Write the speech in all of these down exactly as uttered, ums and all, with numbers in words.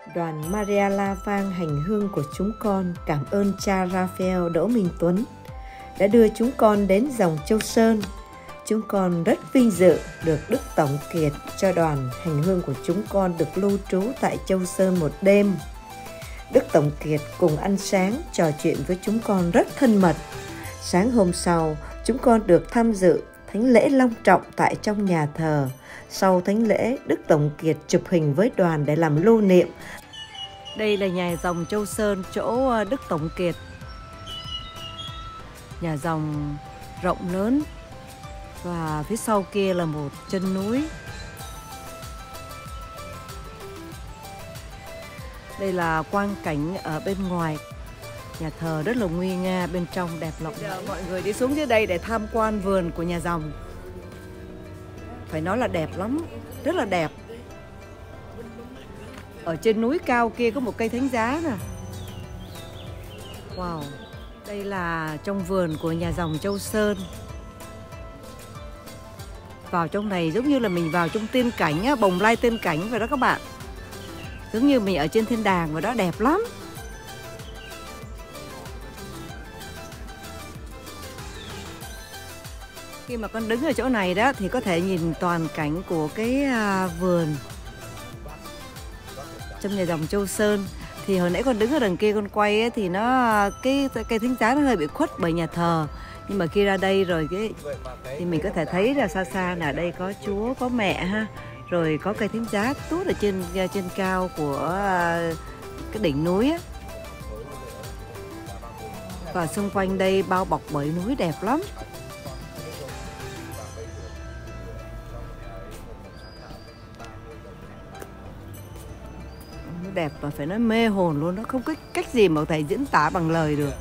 Đoàn Maria La Vang hành hương của chúng con cảm ơn cha Raphael Đỗ Minh Tuấn đã đưa chúng con đến dòng Châu Sơn. Chúng con rất vinh dự được Đức Tổng Kiệt cho đoàn hành hương của chúng con được lưu trú tại Châu Sơn một đêm. Đức Tổng Kiệt cùng ăn sáng, trò chuyện với chúng con rất thân mật. Sáng hôm sau, chúng con được tham dự thánh lễ long trọng tại trong nhà thờ. Sau thánh lễ, Đức Tổng Kiệt chụp hình với đoàn để làm lưu niệm. Đây là nhà dòng Châu Sơn, chỗ Đức Tổng Kiệt. Nhà dòng rộng lớn và phía sau kia là một chân núi. Đây là quang cảnh ở bên ngoài. Nhà thờ rất là nguy nga, bên trong đẹp lộng lẫy. Mọi người đi xuống dưới đây để tham quan vườn của nhà dòng. Phải nói là đẹp lắm, rất là đẹp. Ở trên núi cao kia có một cây thánh giá nè. Wow, đây là trong vườn của nhà dòng Châu Sơn. Vào trong này giống như là mình vào trong tiên cảnh á, bồng lai tiên cảnh vậy đó các bạn. Giống như mình ở trên thiên đàng và đó, đẹp lắm. Khi mà con đứng ở chỗ này đó thì có thể nhìn toàn cảnh của cái vườn trong nhà dòng Châu Sơn. Thì hồi nãy con đứng ở đằng kia con quay ấy, thì nó cái cây thánh giá nó hơi bị khuất bởi nhà thờ. Nhưng mà khi ra đây rồi cái thì mình có thể thấy là xa xa là đây có Chúa, có mẹ ha. Rồi có cây thánh giá tuốt ở trên trên cao của cái đỉnh núi á. Và xung quanh đây bao bọc bởi núi đẹp lắm. Đẹp và phải nói mê hồn luôn, nó không có cách gì mà có thể diễn tả bằng lời được.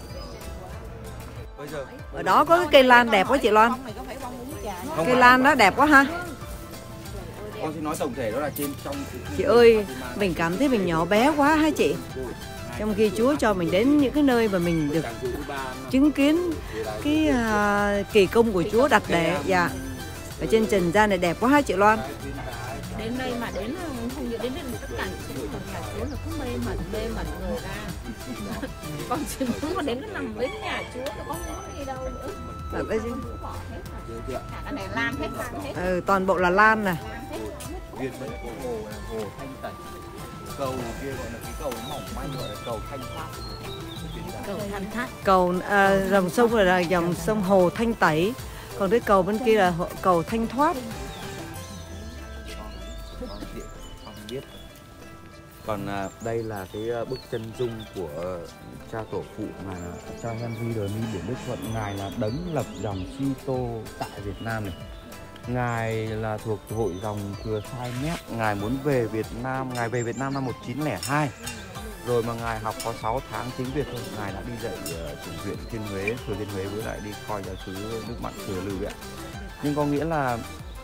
Ở đó có cái cây lan đẹp quá chị Loan. Cây lan đó đẹp quá ha. Con xin nói tổng thể đó là trên trong. Chị ơi, mình cảm thấy mình nhỏ bé quá ha chị. Trong khi Chúa cho mình đến những cái nơi mà mình được chứng kiến cái uh, kỳ công của Chúa đặt để dạ. Ở trên trần gian này đẹp quá ha chị Loan. Đến đây mà đến không như đến đến tất cả những cái nhà Chúa là cứ mê mẩn mê mẩn người ra. Còn chỉ muốn mà đến cái nằm với nhà Chúa thì có muốn đi đâu nữa. Ở đây cái này lan hết, lan hết. Ừ, toàn bộ là lan nè. Viên bên của hồ là hồ Thanh Tẩy. Cầu kia gọi là cái cầu mỏng manh gọi là cầu Thanh Thoát. Cầu Thanh Thoát. Cầu à, dòng sông là dòng sông hồ Thanh Tẩy. Còn cái cầu bên kia là cầu Thanh Thoát. Còn à, đây là cái bức chân dung của cha tổ phụ ngài cha Henry de Mi Biển Đức Thuận. Ngài là đấng lập dòng Kitô tại Việt Nam này. Ngài là thuộc hội dòng Thừa Sai Mét. Ngài muốn về Việt Nam, ngài về Việt Nam năm một nghìn chín trăm lẻ hai. Rồi mà ngài học có sáu tháng tiếng Việt thôi. Ngài đã đi dạy uh, chủ huyện Thiên Huế, Thừa Thiên Huế với lại đi coi giáo sứ nước mặn Thừa Lư ạ. Nhưng có nghĩa là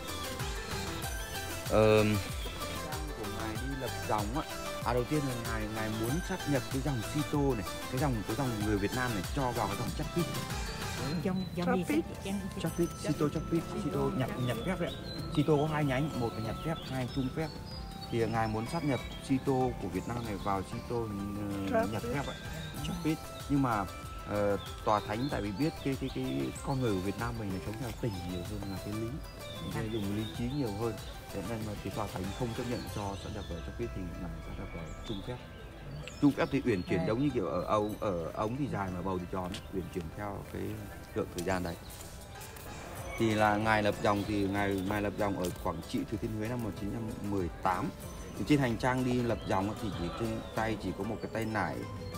uh, của ngài đi lập dòng á. À, đầu tiên là ngài ngài muốn sáp nhập cái dòng Kitô này, cái dòng cái dòng người Việt Nam này cho vào cái dòng Chapit. Dòng dòng gì thế? Chapit, Kitô Chapit, Kitô nhập nhập phép đấy. Kitô có hai nhánh, một là nhập phép, hai chung phép. Thì ngài muốn sáp nhập Kitô của Việt Nam này vào Kitô uh, nhập phép ấy, Chapit. Nhưng mà uh, tòa thánh tại vì biết cái cái cái con người của Việt Nam mình là sống theo tình nhiều hơn là cái lý, mình dùng lý trí nhiều hơn. Thế nên mà cái tòa thánh không chấp nhận cho sáp nhập vào Chapit thì ngài sáp nhập vào chung phép. Chung phép thì uyển chuyển giống như kiểu ở ống ở ống thì dài mà bầu thì tròn, uyển chuyển theo cái lượng thời gian đấy. Thì là ngài lập dòng thì ngài ngài lập dòng ở Quảng Trị, Thừa Thiên Huế năm một nghìn chín trăm mười tám. Thì trên hành trang đi lập dòng thì chỉ trên tay chỉ có một cái tay nải,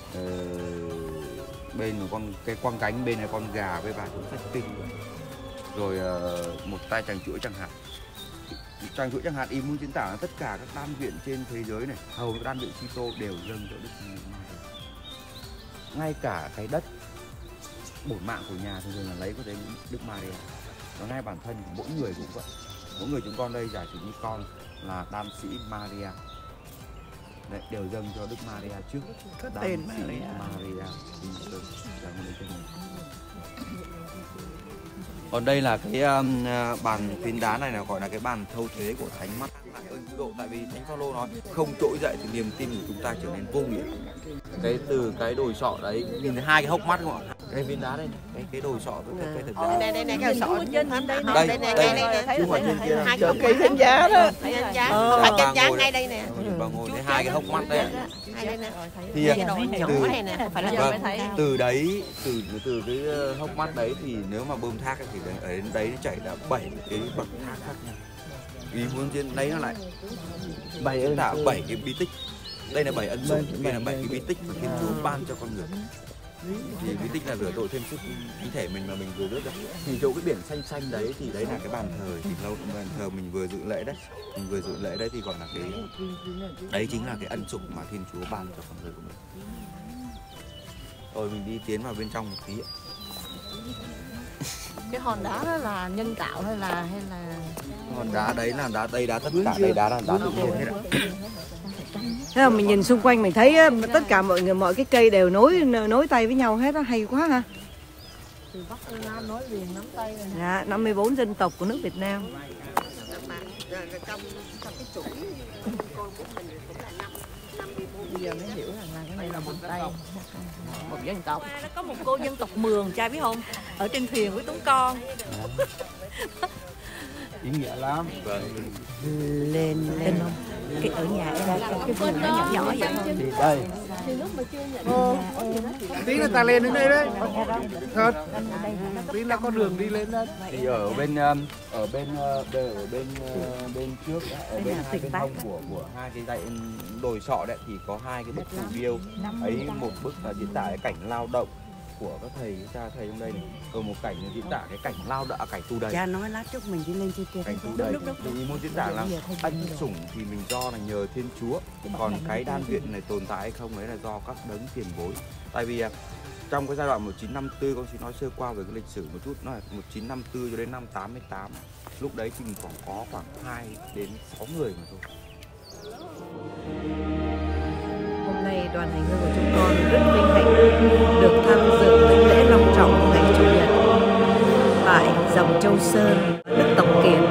uh, bên là con cái quăng cánh, bên là con gà với vài cuốn sách kinh rồi, rồi uh, một tay tràng chuỗi chẳng hạn. Tràng chuỗi chẳng hạn ý muốn diễn tả là tất cả các đan viện trên thế giới này, hầu các đan viện Kitô đều dâng cho Đức Maria. Ngay cả cái đất bổn mạng của nhà thường thường là lấy có đến Đức Maria. Và ngay bản thân của mỗi người cũng vậy. Mỗi người chúng con đây giả sử như con là đan sĩ Maria. Đấy, đều dâng cho Đức Maria trước. Có tên Maria. Maria. Còn đây là cái um, bàn phiến đá này là gọi là cái bàn thâu thế của Thánh Mắt lại ơn cứu độ, tại vì Thánh Phaolô nói không trỗi dậy thì niềm tin của chúng ta trở nên vô nghĩa. Cái từ cái đồi sọ đấy, nhìn thấy hai cái hốc mắt không ạ? Cái phiến đá đây này, cái cái đồi sọ với cái cái thực ra. Đây đây này cái sọ trên đây Đây đây đây này đây đây chứ không phải trên kia đâu. hai Chỗ ký thánh giá đó. thánh giá, phải thánh giá ngay đây nè. Bà ngồi thấy hai cái hốc mắt đấy. Hai đây nè. Thì Từ này nè, phải là vâng, từ đấy từ từ cái hốc mắt đấy thì nếu mà bơm thác ấy, thì ở đến đấy nó chảy ra bảy cái bậc thác khác nhau. Ý muốn trên đấy nó lại bảy ơn tạo bảy cái bí tích. Đây là bảy ân sủng, đây là bảy cái bí tích mà Thiên Chúa ban cho con người. Thì bí tích là rửa tội thêm sức khí thể mình mà mình vừa rước ra. Thì chỗ cái biển xanh xanh đấy thì đấy là cái bàn thờ, thì lâu bàn thờ mình vừa dự lễ đấy, mình vừa dự lễ đấy thì gọi là cái đấy chính là cái ân sủng mà Thiên Chúa ban cho con người của mình. Rồi mình đi tiến vào bên trong một tí ạ. Cái hòn đá đó là nhân tạo hay là hay là Hòn đá đấy là đá đây đá tất cả đây đá là đá tự nhiên hết ạ. Thế là mình nhìn xung quanh mình thấy tất cả mọi người mọi cái cây đều nối nối tay với nhau hết đó, hay quá ha. từ Bắc tới Nam nói liền nắm tay rồi. Dạ, năm mươi bốn dân tộc của nước Việt Nam. Trong trong cái chuỗi con của mình cũng là năm năm mươi bốn. Bây giờ mới hiểu rằng là cái này là một tay Một dân tộc. nó có một cô dân tộc Mường, cha biết không, ở trên thuyền với Tuấn Con. Ý nghĩa lắm. Vâng. Lên lên không? Cái ở nhà em có cái vườn nó nhỏ nhỏ vậy không? Đi đây. Tí là ta lên đến đây đấy. Thật. Tí là có đường đi lên đấy. Thì ở bên um, ở bên uh, ở bên uh, bên trước ở bên hai bên hông của của hai cái dãy đồi sọ đấy thì có hai cái bức phù điêu. Ấy một bức là diễn tả cái cảnh lao động của các thầy cha thầy trong đây này, rồi một cảnh diễn tả cái cảnh lao động, cảnh tù đầy. Cha nói lát chút mình đi lên trên kia. Cảnh tù đầy. Thì ý muốn diễn tả là ân sủng thì mình do là nhờ Thiên Chúa, còn cái đan viện này tồn tại hay không đấy là do các đấng tiền bối. Tại vì trong cái giai đoạn một nghìn chín trăm năm mươi tư, con xin nói sơ qua về cái lịch sử một chút, nó là một nghìn chín trăm năm mươi tư cho đến năm tám mươi tám. Lúc đấy thì mình còn có khoảng hai đến sáu người mà thôi. Hôm nay đoàn hành hương của chúng con rất vinh hạnh được tham dự thánh lễ long trọng của ngày Chủ nhật tại dòng Châu Sơn, Đức Tổng Kiển.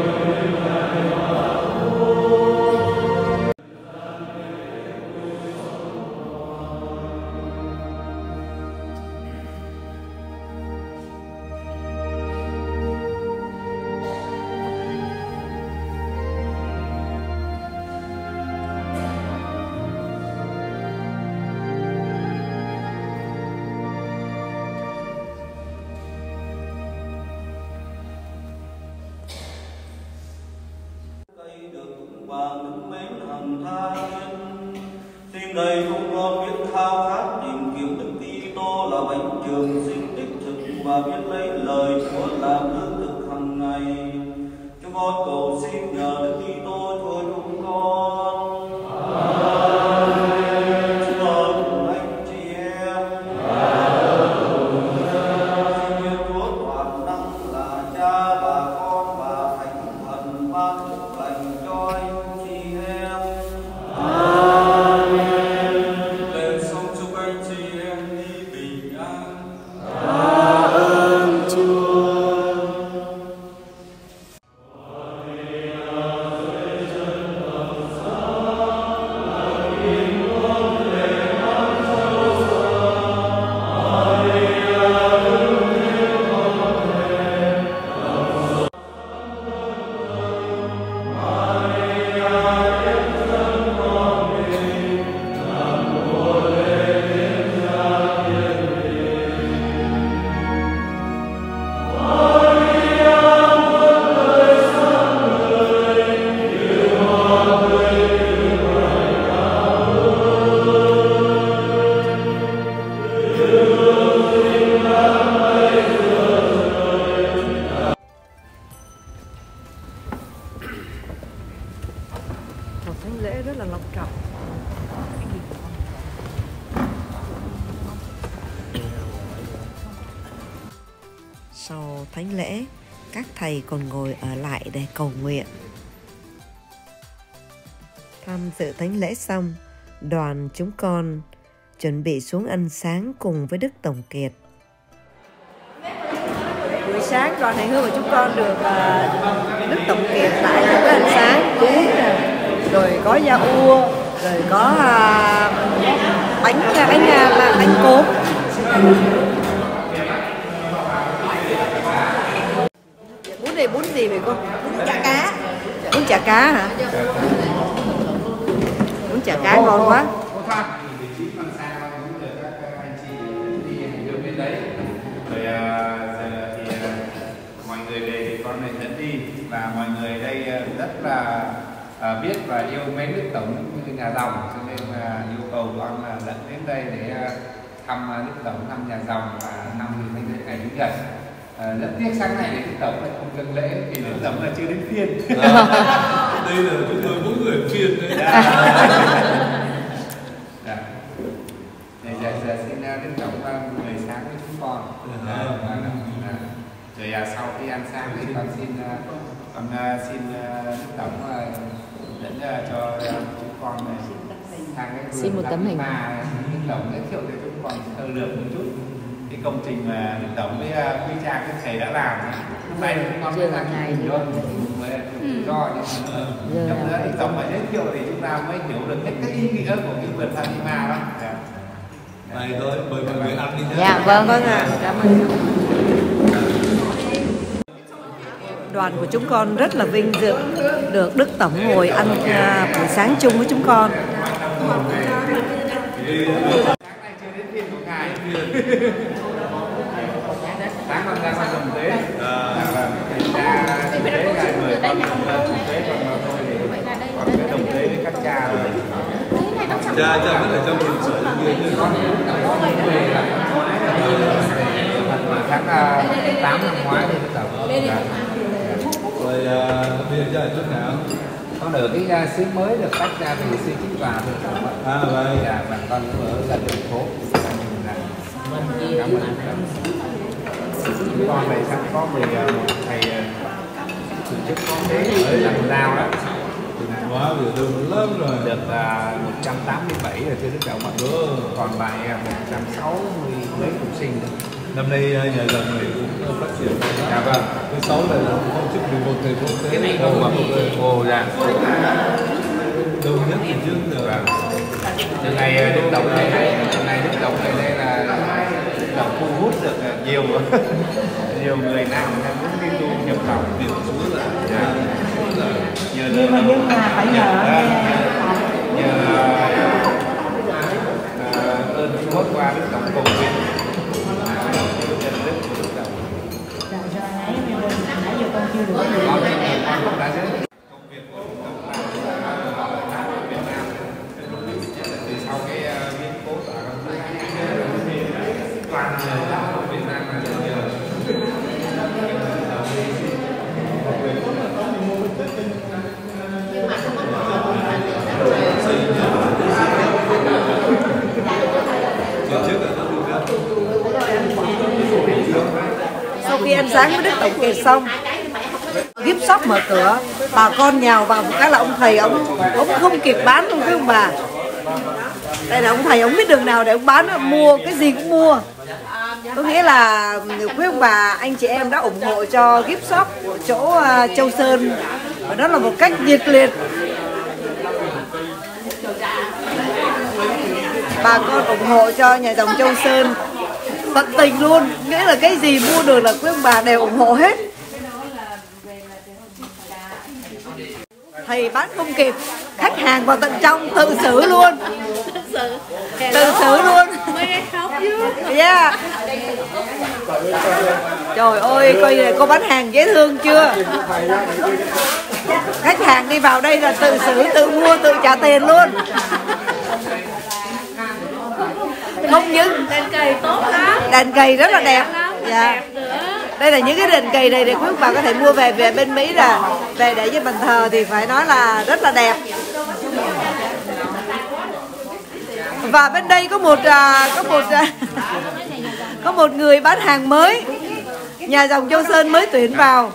Xin đầy không con biết khao khát tìm kiếm Đức Kitô là bánh trường sinh tích thực và biết lấy lời Chúa làm lương thực hàng ngày. Chúng con cầu xin nhờ Đức Kitô Chúa chúng con. Amen. Chúng con cùng anh chị em. Xin Thiên Chúa toàn năng là Cha và Con và Thánh Thần ban phúc lành cho anh chị em. Một thánh lễ rất là long trọng. Sau thánh lễ, các thầy còn ngồi ở lại để cầu nguyện. Tham dự thánh lễ xong, Đoàn chúng con chuẩn bị xuống ăn sáng cùng với Đức Tổng Kiệt. Buổi sáng đoàn hành hương của chúng con được uh, Đức Tổng Kiệt tại một cái ăn sáng cúng, rồi có da ua, rồi có uh, bánh bánh bánh, bánh cốm. Bún này bún gì vậy cô? Bún chả cá. Bún chả cá hả? Bún chả cá ngon quá. Rồi giờ thì mọi người về thì con này dẫn đi, và mọi người đây rất là biết và yêu mến Đức Tổng như nhà dòng, cho nên là yêu cầu con là dẫn đến đây để thăm Đức Tổng, thăm nhà dòng và năm thì thành ngày Chủ nhật. À, rất tiếc sáng nay Đức Tổng lại không dâng lễ vì Đức Tổng là chưa đến phiên. Đây là chúng tôi mỗi người phiên đấy. Dạ. Để giờ, giờ xin Đức Tổng mời sáng với chúng con. À, à, à. Rồi à, sau khi ăn sáng thì con xin con xin Đức Tổng dẫn cho chúng con sang cái xin một tấm hình mà Đức Tổng giới thiệu cho chúng con sơ lược một chút cái công trình mà Đức Tổng với quý cha các thầy đã làm. Hôm nay chúng con mới làm ngày thôi, với do nhưng mà nữa Đức Tổng mà giới thiệu thì chúng ta mới hiểu được cái, cái ý nghĩa của cái vườn Fatima đó. Này thôi, mời mọi người ăn đi nhé. Dạ vâng, vâng ạ. À. Cảm ơn. Đoàn của chúng con rất là vinh dự được Đức Tổng ngồi ăn uh, buổi sáng chung với chúng con. Sáng con ra con trồng tế. Tế là mời con trồng tế, còn tôi thì còn cái trồng tế với các cha rồi. Cha cha vẫn ở trong trụ sở như thế. Con về là tháng tám năm ngoái thì Đức Tổng. Rồi bây giờ cha ở chỗ nào? Con ở cái xứ mới được tách ra từ xứ Chính Tòa Đức Tổng. À vậy. Dạ, và con cũng ở gần thành phố. Cảm ơn. Chúng con này sắp có một thầy tổ chức có tế ở Làm Lao đó. Quá vừa đường lớn rồi. Được uh, một trăm tám mươi bảy rồi thưa Đức Tổng ạ. Còn bài một trăm sáu mươi mấy học sinh. Năm nay nhà dòng này cũng phát triển. Dạ vâng. Thứ sáu là không chức mười một thầy quốc tế. Ồ, ồ, dạ. Đông nhất thì trước rồi. Từ ngày Đức Tổng này, từ ngày Đức Tổng này đây là Đức Tổng thu hút được nhiều nhiều người nam muốn đi tu nhập học Điểm xuống là dạ. Nhưng mà nhưng mà phải nhờ nhờ ơn Chúa qua Đức Tổng cầu nguyện nhân đức của Đức Tổng. Rồi rồi nãy nãy giờ con chưa được Con xin con cũng đã giới thiệu công việc của Đức Tổng là Việt Nam từ sau cái biến cố tại toàn người Việt Nam là nhờ Sau khi ăn sáng với Đức Tổng Kiệt xong, gift shop mở cửa, bà con nhào vào một cái là ông thầy ông ông không kịp bán luôn quý ông bà. Đây là ông thầy, ông biết đường nào để ông bán, mua cái gì cũng mua. Có nghĩa là quý ông bà, anh chị em đã ủng hộ cho gift shop của chỗ uh, Châu Sơn, và đó là một cách nhiệt liệt. Bà con ủng hộ cho nhà dòng Châu Sơn tận tình luôn, nghĩa là cái gì mua được là quý ông bà đều ủng hộ hết. Thầy bán không kịp, khách hàng vào tận trong tự xử luôn, tự xử luôn. Yeah. Trời ơi, coi này, cô bán hàng dễ thương chưa? Khách hàng đi vào đây là tự xử, tự mua, tự trả tiền luôn. Không những Đèn cầy tốt lắm. đèn cầy rất là đẹp. Dạ. Đẹp nữa. Đây là những cái đèn cầy này để quý bà có thể mua về về bên Mỹ, là về để trên bàn thờ thì phải nói là rất là đẹp. Và bên đây có một uh, có một uh, có một người bán hàng mới, nhà dòng Châu Sơn mới tuyển vào.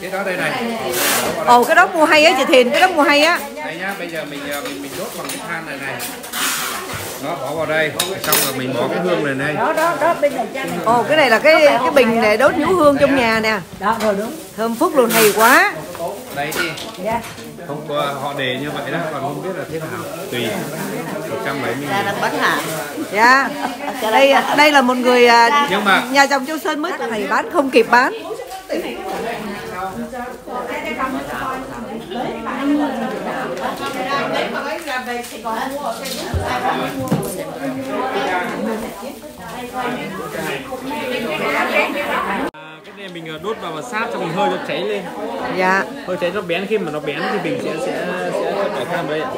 cái đó đây này. Ồ, cái đó mua hay á chị Thiền, cái đó mua hay á. Đây nhá, bây giờ mình mình mình đốt bằng cái than này này. Đó, bỏ vào đây, xong rồi mình bỏ cái hương này này. Đó đó đó bên này cha này. Ồ, cái này là cái cái bình để đốt nhũ hương trong nhà nè. Đó rồi đúng. Thơm phức luôn, hay quá. Đây đi. Dạ. Không có họ đề như vậy đó, còn không biết là thế nào. Tùy. một trăm bảy mươi. Cha đang bán hàng. Dạ. Đây đây là một người Nhưng mà nhà dòng Châu Sơn mới thầy bán không kịp bán. Cái này mình đốt vào và sát cho mình hơi cho cháy lên. Dạ. Hơi cháy nó bén, khi mà nó bén thì mình sẽ sẽ sẽ cho cải than vào đây ạ.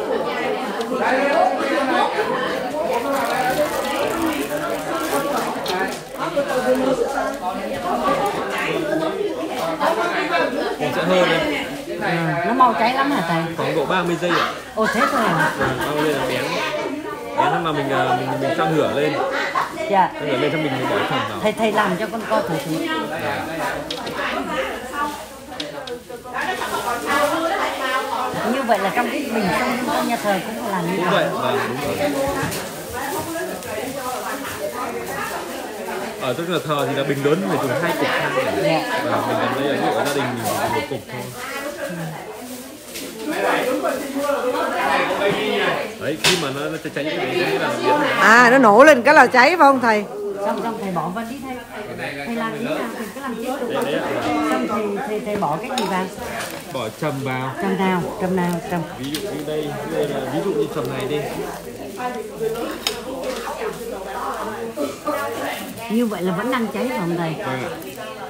Mình sẽ hơi đây. À, nó mau cháy lắm hả thầy? Khoảng độ ba mươi giây ạ. Ồ thế thôi à? À, ba mươi giây là bén. Bén mà mình mình mình cho ngửa lên. Dạ. Ngửa lên cho mình bỏ thẳng vào. Thầy thầy làm cho con coi thử thử. Như vậy là trong cái bình trong trong nhà thờ cũng phải làm như Đúng vậy, vâng, đúng rồi. Ở trong nhà thờ thì là bình lớn phải dùng hai cục than để và mình cầm đây ở gia đình mình dùng một cục thôi. Đấy, khi mà nó, nó cháy cái đấy là nó biến. À, nó nổ lên cái là cháy phải không thầy? Xong xong thầy bỏ vào đi thầy. Thầy làm thế nào thì cứ làm tiếp tục. Đấy, đấy, Xong thầy, thầy thầy bỏ cái gì vào? bỏ trầm vào. Trầm nào, trầm nào, trầm. Ví dụ như đây, đây là ví dụ như trầm này đi. Như vậy là vẫn đang cháy phải không thầy? Vâng ạ.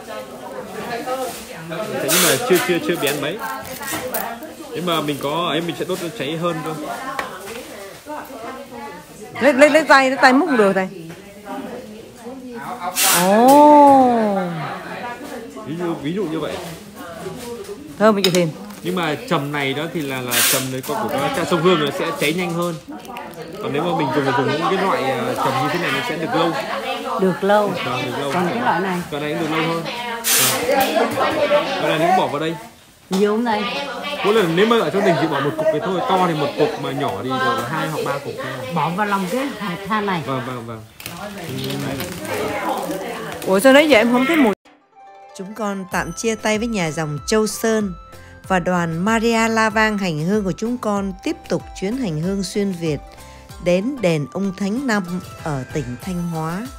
Thế nhưng mà chưa chưa chưa bén mấy. Nếu mà mình có ấy mình sẽ đốt nó cháy hơn thôi. Lấy lấy lấy tay, lấy tay múc được thầy. Ồ. Ví dụ ví dụ như vậy. Thơm chị Thiền. Nhưng mà trầm này đó thì là là trầm đấy có của cái sông hương nó sẽ cháy nhanh hơn. Còn nếu mà mình dùng dùng những cái loại trầm như thế này nó sẽ được lâu. Được lâu. Vâng, được lâu. Còn cái loại này? Cái này cũng được lâu hơn. Cái này cũng bỏ vào đây. Nhiều không thầy? Mỗi lần nếu mà ở trong đình chỉ bỏ một cục cái thôi, to thì một cục mà nhỏ thì được hai hoặc ba cục thôi. Bỏ vào lòng cái than này. Vâng vâng vâng. Ủa sao nãy giờ em không thấy mùi? Chúng con tạm chia tay với nhà dòng Châu Sơn và đoàn Maria La Vang hành hương của chúng con tiếp tục chuyến hành hương xuyên Việt đến đền Ông Thánh Năm ở tỉnh Thanh Hóa.